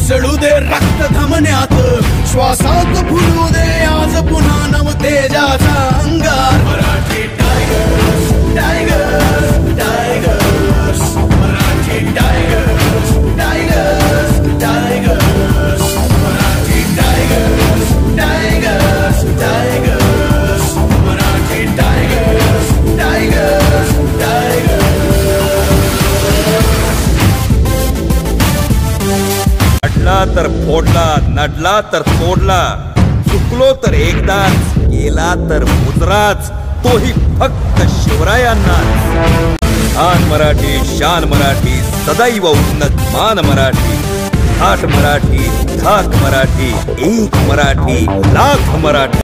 उसळू दे रक्त धमन्यात, श्वासात फुलू दे आज पुन्हा नव तेजाचा अंगार. Marathi tigers tigers tigers, Marathi tigers tigers tigers, Marathi tigers tigers tigers, Marathi tigers tigers tigers. नडला तर फोडला, नडला तर तोडला, चुकलो तर एकदाच, गेला तर मुजराच, तोही फक्त शिवरायांनाच. शान मराठी, शान मराठी, सदैव उन्नत मान मराठी. थाट मराठी, धाक मराठी, एक मराठी, लाख मराठी.